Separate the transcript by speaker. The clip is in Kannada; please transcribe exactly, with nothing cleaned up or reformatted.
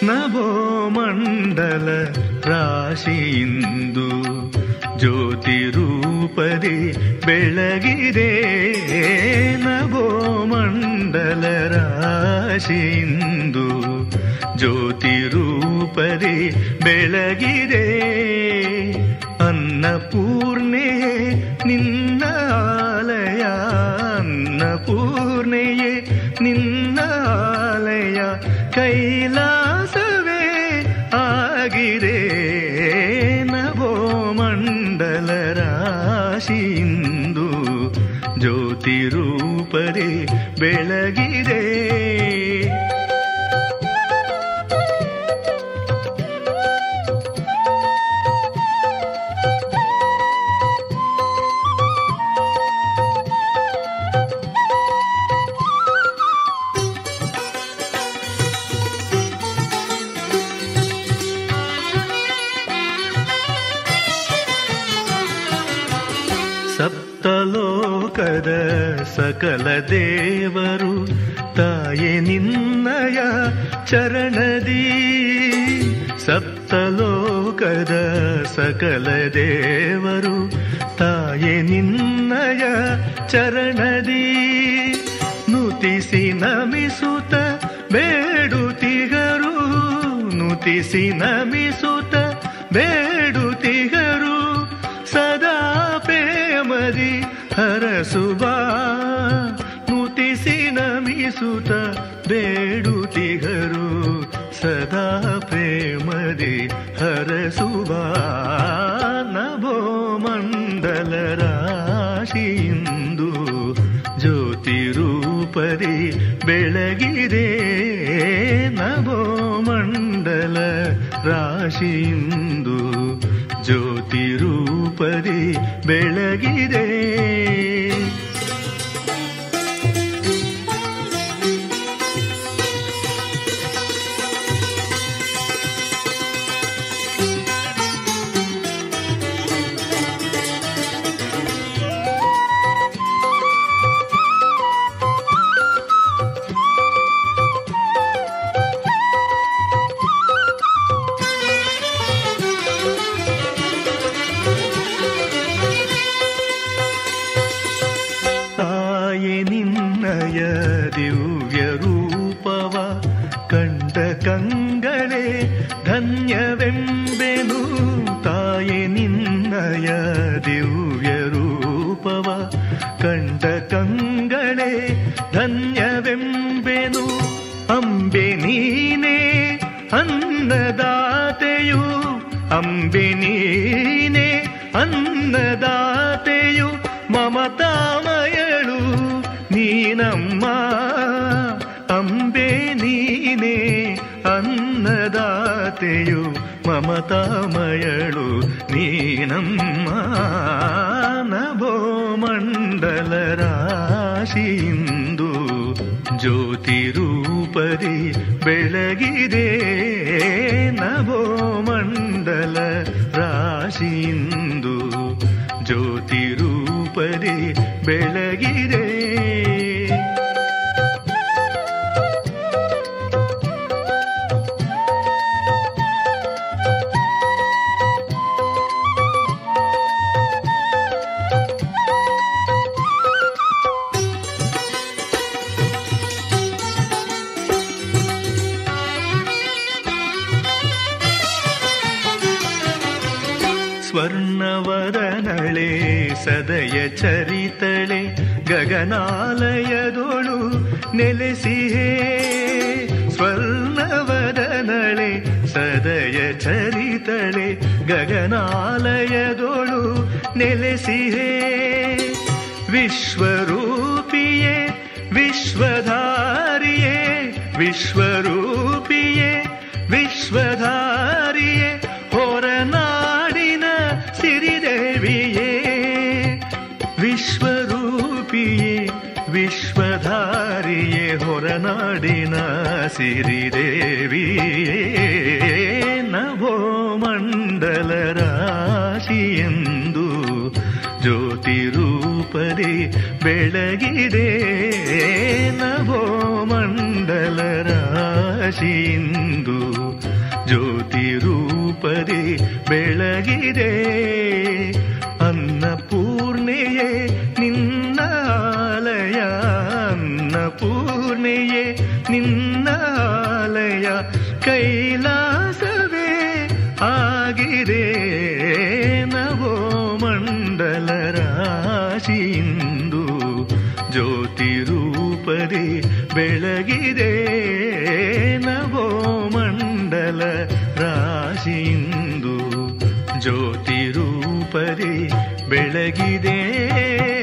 Speaker 1: ನಭೋಮಂಡಲ ರಾಶಿಯಿಂದು ಜ್ಯೋತಿ ರೂಪದಿ ಬೆಳಗಿದೆ. ನಭೋಮಂಡಲ ರಾಶಿಯಿಂದು ಜ್ಯೋತಿ ರೂಪದಿ ಬೆಳಗಿದೆ. ಅನ್ನಪೂರ್ಣೆಯೇ ನಿನ್ನ ಆಲಯ, ಅನ್ನಪೂರ್ಣೆಯೇ ನಿನ್ನ ಆಲಯ, ಕೈಲಾಸವೇ ಆಗಿದೆ. ನಭೋಮಂಡಲ ರಾಶಿಯಿಂದು ಜ್ಯೋತಿ ರೂಪದಿ ಬೆಳಗಿದೆ. ಸಪ್ತಲೋಕದ ಸಕಲ ದೇವರು ತಾಯೆ ನಿನ್ನಯ ಚರಣದಿ. ಸಪ್ತಲೋಕದ ಸಕಲ ದೇವರು ತಾಯೆ ನಿನ್ನಯ ಚರಣದಿ. ನುತಿಸಿ ನಮಿಸುತ್ತ ಬೇಡುತ್ತಿಗರು, ನುತಿಸಿ ನಮಿಸುತ್ತ ಬೇಡುತ್ತಿಗರು, ಸದಾ ಪ್ರೇಮದಿ ಹರಸುಬಾ. ನುತಿಸಿ ನಮಿಸುತ್ತ ಬೇಡುತ್ತಿಗರು, ಸದಾ ಪ್ರೇಮದಿ ಹರಸುಬಾ. ನಭೋಮಂಡಲ ರಾಶಿಯಿಂದು ಜ್ಯೋತಿ ರೂಪದಿ ಬೆಳಗಿದೆ. ನಭೋಮಂಡಲ ರಾಶಿಯಿಂದು ಜ್ಯೋತಿ ರೂಪದಿ ಬೆಳಗಿದೆ. ದಿವ್ಯ ರೂಪವ ಕಂಡ ಕಂಗಳೇ ಧನ್ಯವೆಂಬೆನು. ತಾಯೆ ನಿನ್ನಯ ದಿವ್ಯ ರೂಪವ ಕಂಡ ಕಂಗಳೇ ಧನ್ಯವೆಂಬೆನು. ಅಂಬೆ ನೀನೇ ಅನ್ನದಾತೆಯು, ಅಂಬೆ ನೀನೇ ಅನ್ನದಾತೆಯು, ಮಮತಾಮಯಳು ನೀನಮ್ಮ. ಅಂಬೆ ನೀನೇ ಅನ್ನದಾತೆಯು, ಮಮತಾಮಯಳು ನೀನಮ್ಮ. ನಭೋಮಂಡಲ ರಾಶಿಯಿಂದು ಜ್ಯೋತಿ ರೂಪದಿ ಬೆಳಗಿದೆ. ನಭೋಮಂಡಲ ರಾಶಿಯಿಂದು ಜ್ಯೋತಿ ರೂಪದಿ ಬೆಳಗಿದೆ. ಸ್ವರ್ಣವದನಳೆ ಸದಯ ಚರಿತಳೆ ಗಗನಾಲಯದೊಳು ನೆಲೆಸಿಹೇ. ಸ್ವರ್ಣವದನಳೆ ಸದಯ ಚರಿತಳೆ ಗಗನಾಲಯದೊಳು ನೆಲೆಸಿಹೇ. ವಿಶ್ವರೂಪಿಯೇ ವಿಶ್ವಧಾರಿಯೇ, ವಿಶ್ವರೂಪಿಯೇ ವಿಶ್ವಧಾರಿಯೇ, ಹೊರನಾಡಿನ ಸಿರಿದೇವಿಯೇ. ವಿಶ್ವರೂಪಿಯೇ ವಿಶ್ವಧಾರಿಯೇ, ಹೊರನಾಡಿನ ಸಿರಿದೇವಿಯೇ. ನಭೋಮಂಡಲ ರಾಶಿಯೆಂದು ಜ್ಯೋತಿ ರೂಪದಿ ಬೆಳಗಿದೆ. ನಭೋಮಂಡಲ ರಾಶಿ ರಾಶಿಯಿಂದು ಜ್ಯೋತಿ ರೂಪದಿ ಬೆಳಗಿದೆ. ಅನ್ನಪೂರ್ಣೆಯೇ ನಿನ್ನಾಲಯ, ಅನ್ನಪೂರ್ಣೆಯೇ ನಿನ್ನಾಲಯ, ಕೈಲಾಸವೇ ಆಗಿದೆ. ನವೋ ಮಂಡಲ ರಾಶಿಯಿಂದು ಜ್ಯೋತಿ ರೂಪದಿ ಬೆಳಗಿದೆ. ನವೋ ಮಂಡಲ ರಾಶಿಯಿಂದು ಜ್ಯೋತಿ ರೂಪದಿ ಬೆಳಗಿದೆ.